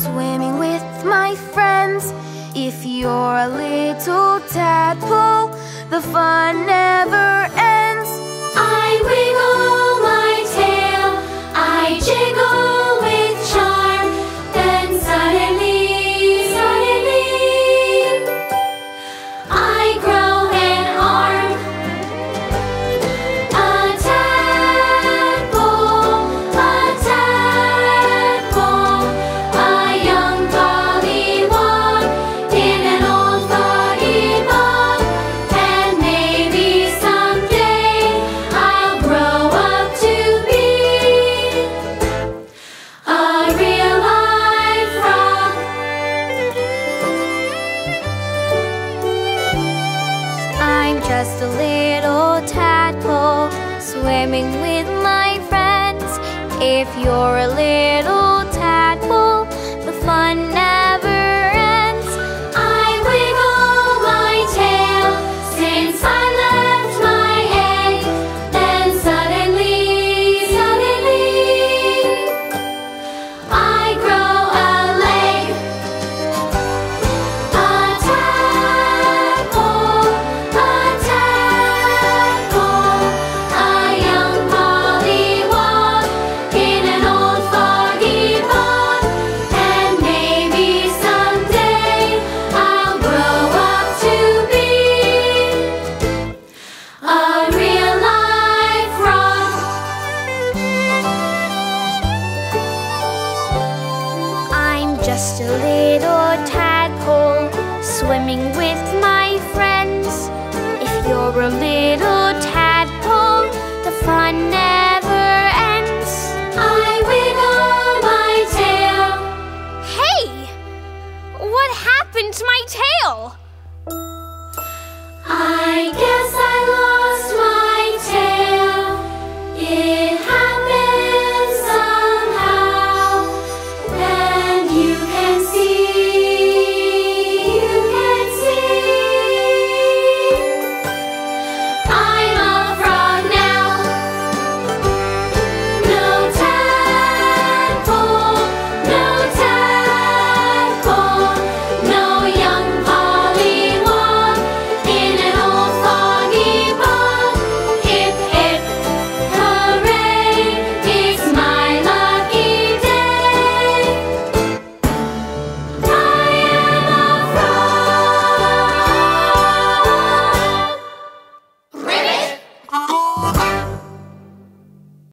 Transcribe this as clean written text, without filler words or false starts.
swimming with my friends. If you're a little tadpole, the fun never ends. I wiggle my tail, I jiggle with charm, then suddenly I grow an arm. A tadpole, a young pollywog in an old foggy bog. And maybe someday I'll grow up to be a real life frog. I'm just a little tadpole swimming with my friends. If you're a little tadpole, the fun never ends. I wiggle my tail since I left my egg. Then suddenly I grow a leg. A tadpole, a young pollywog in an old foggy bog. And maybe someday I'll grow up to be a real life frog. I'm just a little tadpole swimming with my